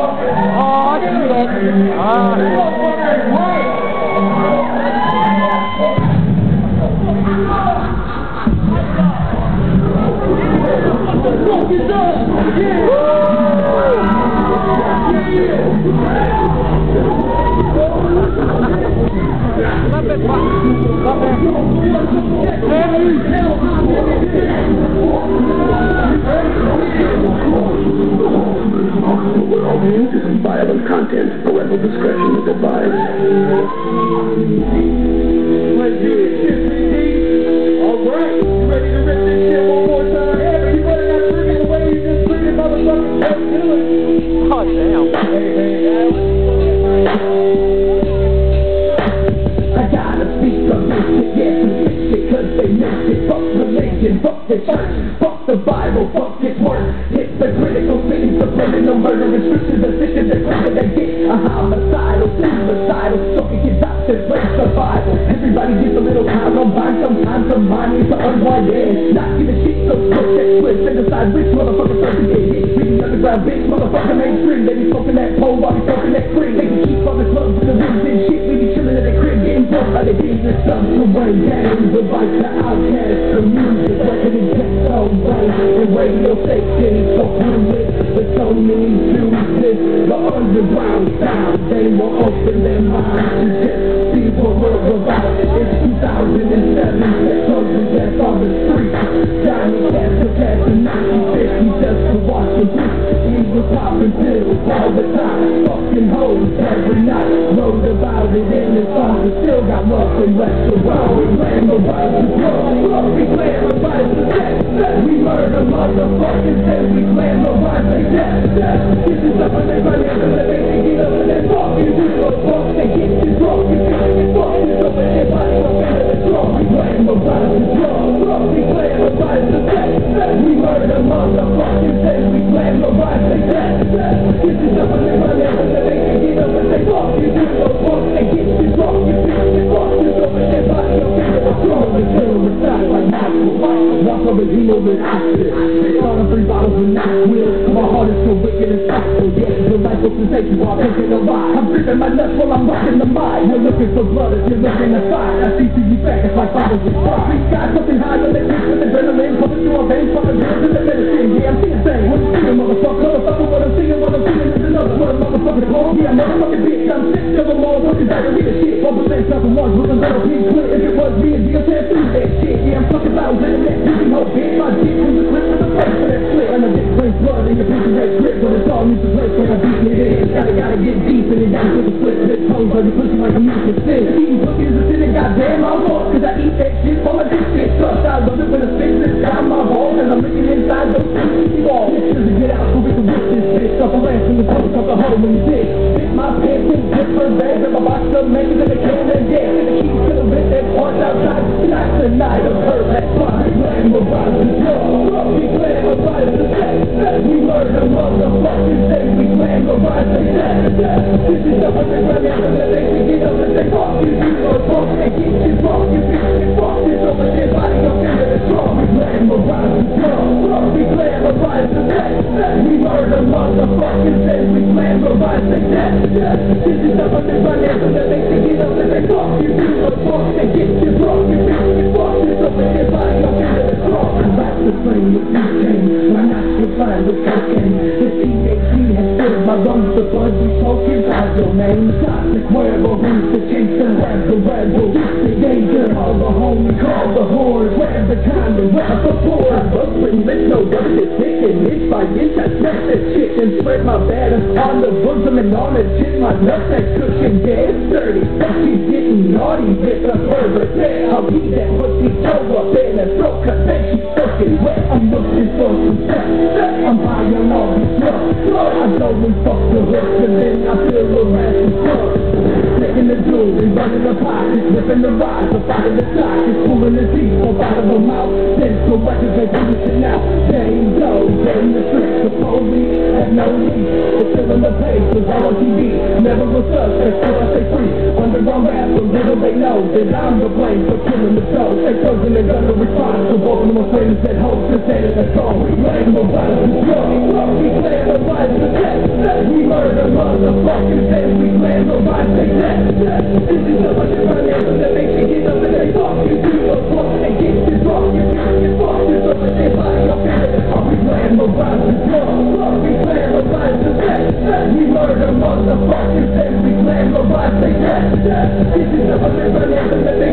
Violent content, parental discretion is advised. Alright, you ready to rip this shit one more time? Everybody got drinking the way you just drinking, motherfucker. Let's do it. Oh, damn. I gotta speak of this shit, yeah, some shit, cause they missed it. Fuck religion, fuck the church, fuck the Bible, fuck its word. It's the critical things, subliminal murderous scriptures, the sickness that quicker they get. A homicidal, suicidal, choking kids out to break the Bible. Everybody gets a little time on mine, sometimes the mind needs to unwind, yeah. Not giving shit, so switch that switch, and decide which motherfucker first to get hit. Reading underground bitch, motherfucker mainstream. They be smoking that pole while they smoking that cream. They can keep all the clubs and the rooms and shit. We be chilling in the crib, getting drunk by the business stuff. The way gangs, the bike, the outcast, the music, record and text, so right. The radio stations, so with the so many juices. The underground sound, they will open their minds to just see what we're about. It's 2007, soldiers that's on the street. Johnny Castro, Castro, 1950, just to watch the beat. We were popping pills all the time, fucking hoes every night. Wrote about it in the song, we still got rough and restaurant. We glamorize the drug, we glamorize the sex. We murder motherfuckers and we glamorize the death. This is something they run into, that they can get up and they fucking do the fuck. They get you drunk, you feel you fucking up and their body up into the drum. We glamorize the drug, we glamorize the sex. We murder motherfuckers and we glamorize the death. This is something they run into, that they can get up and they fucking do the fuck. They get you drunk, you feel you fucking up and their body up into the drum. The terrorist side like Michael, walk over hero with acid. They start on 3 bottles of Knoxville. My heart is so wicked and thoughtful, yeah. The life of sensation while I'm taking a ride. I'm gripping my nuts while I'm rocking the mic. You're looking for blood if you're looking to fight. I see through you back, it's like bottles of pride. We got something high on their wrist with adrenaline pumping through our veins, fucking drugs in the medicine. Yeah, I'm seeing things. What I'm seeing, motherfucker. Motherfucker, what I'm seeing, what I'm feeling is another. What a motherfucker's wrong. Yeah, motherfucking bitch, I'm sick of them all. Fucking diarrhea shit. 1% something ones with a little pink clear. If it was me and deal tattoo that shit. Yeah, I'm fucking loud in that pussy hoe bitch. My dick was a clip with a face for that split. And I just place blood in your pussy red grip. But it's all music place when I beat it in. Gotta get deep in it. Down with the split lip tongues on your pussy like I'm used to sin. Eating pussy is a sin and goddamn I'm lost. Cause I eat that shit for my dick shit. Trust I love it when it fits inside my balls. And I'm looking inside those pussy walls. Bitches to get out so we can whip this bitch. Off the ranch from the coast, off the hole when you dig. Fit my pants in different bags. And my box of makers in the can and dead. And the keys to the bitch that parts outside. Tonight's the night of her. That's why we glamorize the drug. We glamorize the sex. We murder motherfuckers and we glamorize the death. This is the hundred grand that they can get up and say fuck you, you or fuck. They get you drunk, you bitch, you fuck this over their body up into the drum. We glamorize the drug. We glamorize the sex. We murder motherfuckers and we glamorize the death. This is the hundred grand that they can get up and say fuck you, you or fuck. They get you drunk, you bitch, you fuck this over their body up into the drum. That's the flame with butane. My nostrils fine with cocaine. The THC has filled my lungs. The blood we smoking by your name. Toxic wearable, who's the chaser? The rebel, the danger. Call the homie, call the horn. Grab the condom, grab the pour. Bubbling, let's know what it is. Taking inch by inch, I smash that shit and spread my batter on the bosom and on the chin. My nuts that cushion, yeah, it's dirty. She's getting naughty with a pervert. I'll beat that pussy toe up in a throat cut. Then she's soaking wet. I'm looking for some sex. I'm high on all these drugs. I go and fuck the hooks and then I feel a rash of drugs. Taking the jewelry, running the pockets, ripping the rods, the fight of the sockets, pulling the teeth up out of the mouth. Then so records they do this shit now. Jane Doe, getting the tricks, the police have no need. They're filling the page, was all on TV. Never was suspect, till I stay free. Underground rap, so little they know that I'm the blame for killing the show. They chosen they're gonna respond, so welcome to my friends that host and say that that's all. We glamorize the drug, we glamorize the sex. We murder motherfuckers and we glamorize they death. This is the underground anthem that makes you get up and they talk you to the floor and get you drunk. You get fucked, you're up and they lie up in it. We glamorize the drug, we glamorize the death. We murder motherfuckers and we glamorize they death. This is the underground anthem that makes